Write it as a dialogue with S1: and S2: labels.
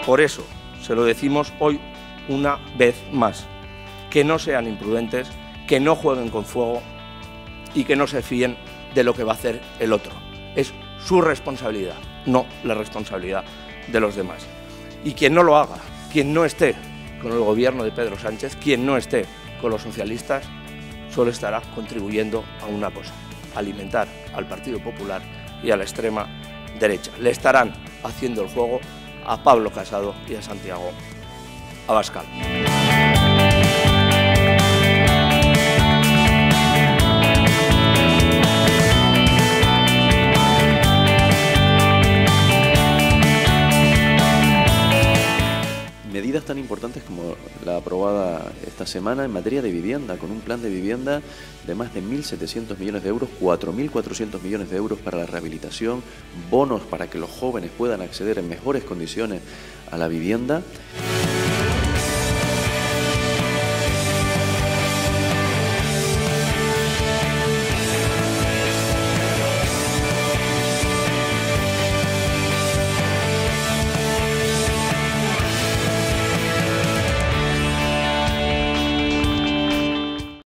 S1: Por eso se lo decimos hoy una vez más, que no sean imprudentes, que no jueguen con fuego y que no se fíen de lo que va a hacer el otro. Es su responsabilidad, no la responsabilidad de los demás. Y quien no lo haga, quien no esté con el gobierno de Pedro Sánchez, quien no esté con los socialistas, solo estará contribuyendo a una cosa: alimentar al Partido Popular y a la extrema derecha. Le estarán haciendo el juego a Pablo Casado y a Santiago Abascal.
S2: Medidas tan importantes como la aprobada esta semana en materia de vivienda, con un plan de vivienda de más de 1.700 millones de euros, 4.400 millones de euros para la rehabilitación, bonos para que los jóvenes puedan acceder en mejores condiciones a la vivienda.